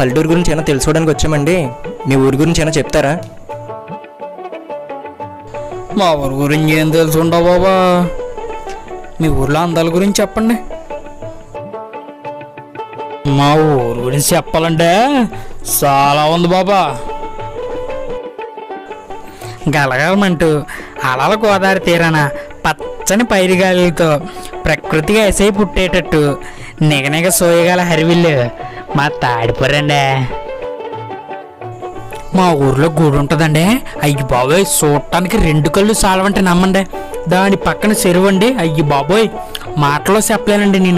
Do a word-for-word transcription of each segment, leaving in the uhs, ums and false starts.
పల్లెటూరు గురించి ఏమైనా తెలుసుకోవడానికి వచ్చామండి. మీ ఊరి గురించి ఏమైనా చెప్తారా? మా ఊరి గురించి ఏం తెలుసుండవు బాబా. మీ ఊర్లో అందాల గురించి చెప్పండి. మా ఊరు గురించి చెప్పాలంటే చాలా ఉంది బాబా. గలగలమంటూ అలల గోదావరి తీరాన పచ్చని పైరుగాలితో ప్రకృతిగా ఎసై పుట్టేటట్టు నిగనిగ సోయగల హరివిల్లు మా తాడిపోరండి. మా ఊర్లో గుడి ఉంటుందండి. అయ్యి బాబోయ్, చూడటానికి రెండు కళ్ళు సాలవంటే నమ్మండి. దాని పక్కన చెరువు అండి. అయ్యి బాబోయ్, మాటలో చెప్పలేనండి నేను.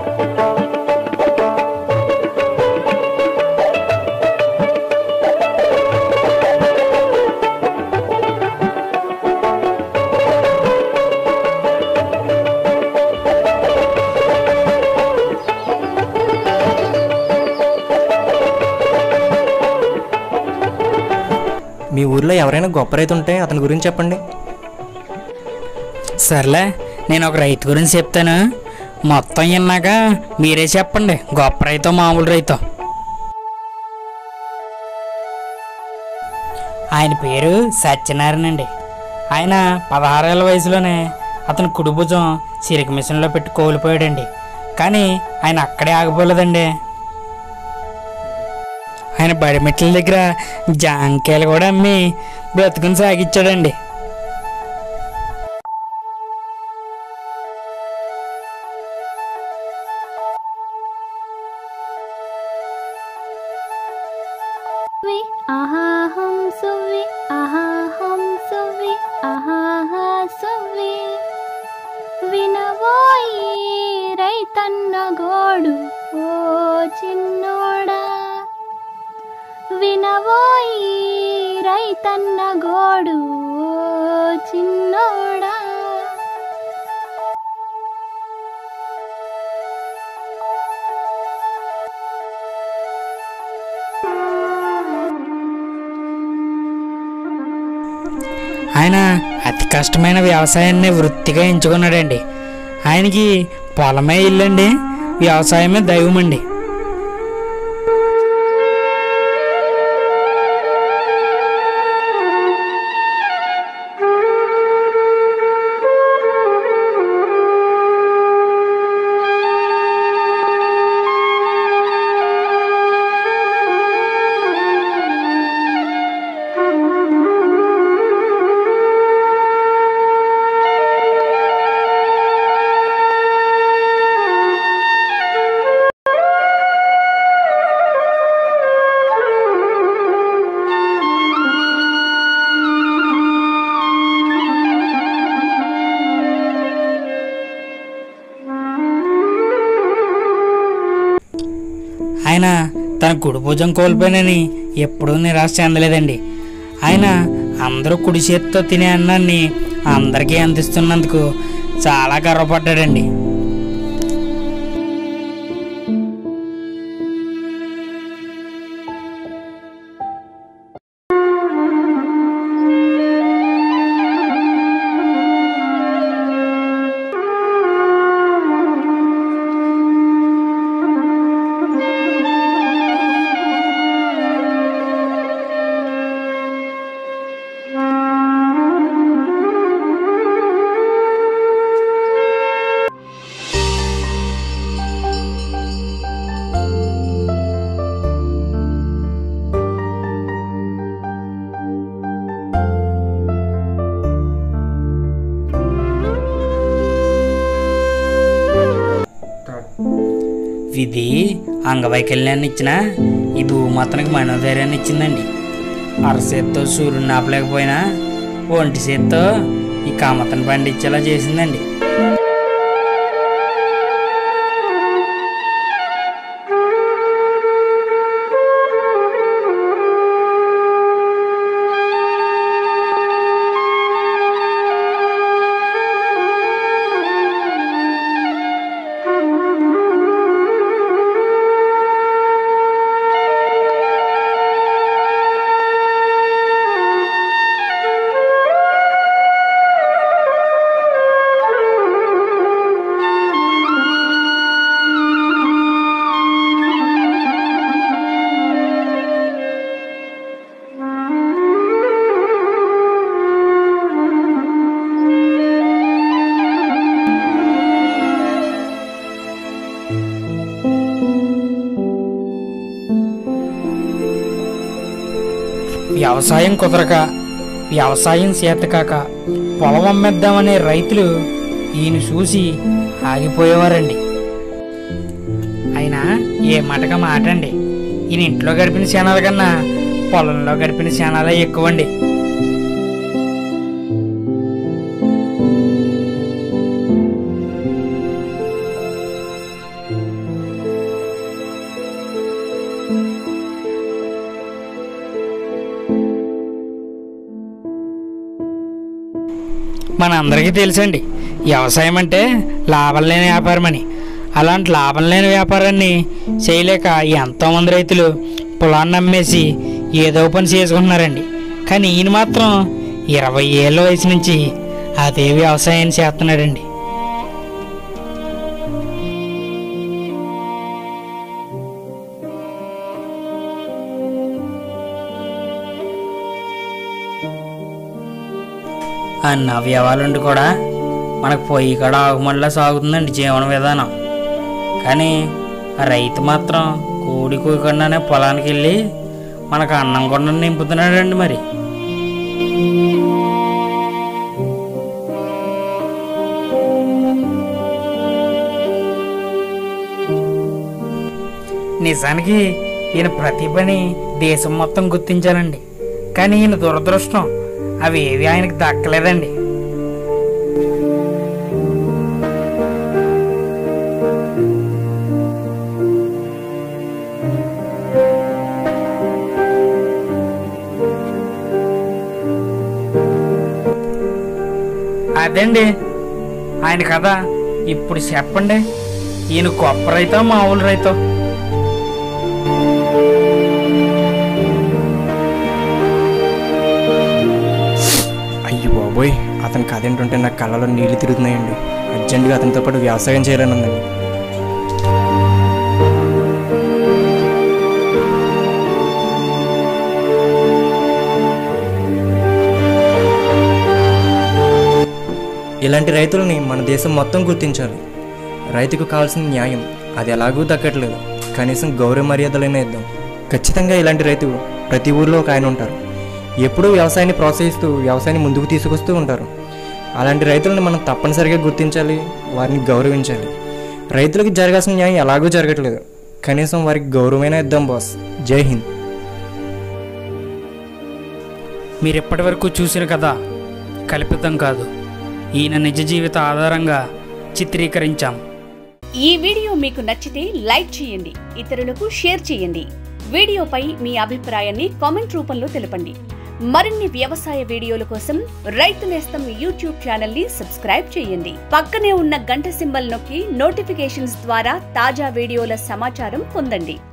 మీ ఊర్లో ఎవరైనా గొప్ప రైతు ఉంటే అతని గురించి చెప్పండి. సర్లే, నేను ఒక రైతు గురించి చెప్తాను. మొత్తం విన్నాక మీరే చెప్పండి, గొప్ప రైతో మామూలు రైతో. ఆయన పేరు సత్యనారాయణ అండి. ఆయన పదహారేళ్ళ వయసులోనే అతను కుడి భుజం సిరికి మిషన్లో పెట్టి కోల్పోయాడండి. కానీ ఆయన అక్కడే ఆగిపోలేదండి. ఆయన బడిమెట్ల దగ్గర జాంకాయలు కూడా అమ్మి బ్రతుకుని సాగించాడండి. అహాహం సువి అహాహం సువి అహాహా సువి వినవోయి రైతన్న గోడు ఓ చిన్నోడా, వినవోయి రైతన్న గోడు ఓ చిన్నోడా. ఆయన అతి కష్టమైన వ్యవసాయాన్ని వృత్తిగా ఎంచుకున్నాడండి. ఆయనకి పొలమే ఇల్లండి, వ్యవసాయమే దైవమండి. ఆయన తన కుడి భుజం కోల్పోయినని ఎప్పుడూ నిరాశ చెందలేదండి. ఆయన అందరూ కుడి చేతితో తినే అన్నాన్ని అందరికీ అందిస్తున్నందుకు చాలా గర్వపడ్డాడండి. విధి అంగవైకల్యాన్ని ఇచ్చినా ఈ భూమాతనికి మనోధైర్యాన్ని ఇచ్చిందండి. అరచేత్తో సూర్యుని ఆపలేకపోయినా ఒంటి చేత్తో ఈ కామతను పండించేలా చేసిందండి. వ్యవసాయం కుదరక వ్యవసాయం చేతకాక పొలం అమ్మేద్దామనే రైతులు ఈయన చూసి ఆగిపోయేవారండి. అయినా ఏ మాటగా మాట అండి, ఈయన ఇంట్లో గడిపిన క్షణాల కన్నా పొలంలో గడిపిన క్షణాలే ఎక్కువండి. మన అందరికీ తెలుసండి, వ్యవసాయం అంటే లాభం లేని వ్యాపారం అని. అలాంటి లాభం లేని వ్యాపారాన్ని చేయలేక ఎంతోమంది రైతులు పొలాన్ని అమ్మేసి ఏదో పని చేసుకుంటున్నారండి. కానీ ఈయన మాత్రం ఇరవై ఏళ్ళ వయసు నుంచి అదే వ్యవసాయాన్ని చేస్తున్నాడండి. అన్న వ్యవాలుండి కూడా మనకు పొయ్యి కూడా ఆగుమల్లా సాగుతుందండి జీవన విధానం. కానీ ఆ రైతు మాత్రం కూడి కూయకుండానే పొలానికి వెళ్ళి మనకు అన్నం కొండ నింపుతున్నాడండి. మరి నిజానికి ఈయన ప్రతిభని దేశం మొత్తం గుర్తించాలండి. కానీ ఈయన దురదృష్టం అవి ఏవి ఆయనకు దక్కలేదండి. అదండి ఆయన కథ. ఇప్పుడు చెప్పండి, ఈయన గొప్ప రైతో మామూలు రైతో? అయ్యి బాబోయ్, అతని కథ ఏంటంటే నాకు కళ్ళలో నీళ్లు తిరుగుతున్నాయండి. అర్జెంటుగా అతనితో పాటు వ్యవసాయం చేయాలని ఉందండి. ఇలాంటి రైతులని మన దేశం మొత్తం గుర్తించాలి. రైతుకు కావాల్సిన న్యాయం అది ఎలాగూ దక్కట్లేదు. కనీసం గౌరవ మర్యాదలైనా ఇద్దాం. ఖచ్చితంగా ఇలాంటి రైతు ప్రతి ఊర్లో ఒక ఆయన ఉంటారు. ఎప్పుడూ వ్యవసాయాన్ని ప్రోత్సహిస్తూ వ్యవసాయాన్ని ముందుకు తీసుకొస్తూ ఉంటారు. అలాంటి రైతులను మనం తప్పనిసరిగా గుర్తించాలి, వారిని గౌరవించాలి. రైతులకు జరగాల్సిన న్యాయం ఎలాగూ జరగట్లేదు. కనీసం వారికి గౌరవమైనా ఇద్దాం బాస్. జై హింద్. మీరు ఎప్పటి వరకు చూసిన కథ కల్పితం కాదు, ఈయన నిజ జీవిత ఆధారంగా చిత్రీకరించాం. ఈ వీడియో మీకు నచ్చితే లైక్ చేయండి, ఇతరులకు షేర్ చేయండి. వీడియోపై మీ అభిప్రాయాన్ని కామెంట్ రూపంలో తెలపండి. మరిన్ని వ్యవసాయ వీడియోల కోసం రైతు నేస్తం యూట్యూబ్ ఛానల్ ని సబ్స్క్రైబ్ చేయండి. పక్కనే ఉన్న గంట సింబల్ నొక్కి నోటిఫికేషన్స్ ద్వారా తాజా వీడియోల సమాచారం పొందండి.